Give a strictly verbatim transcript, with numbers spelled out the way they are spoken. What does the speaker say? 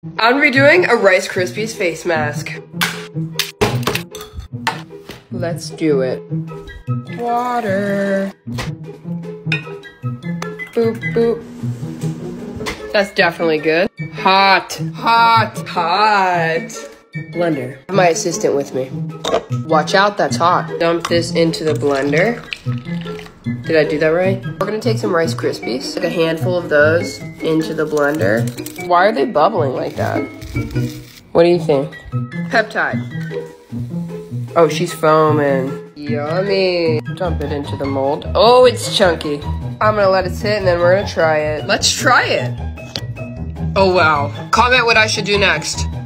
I'm redoing a Rice Krispies face mask. Let's do it. Water. Boop, boop. That's definitely good. Hot, hot, hot. Blender. I have my assistant with me. Watch out, that's hot. Dump this into the blender. Did I do that right? We're gonna take some Rice Krispies, like a handful of those, into the blender. Why are they bubbling like that? What do you think? Peptide. Oh, she's foaming. Yummy. Dump it into the mold. Oh, it's chunky. I'm gonna let it sit and then we're gonna try it. Let's try it. Oh, wow. Comment what I should do next.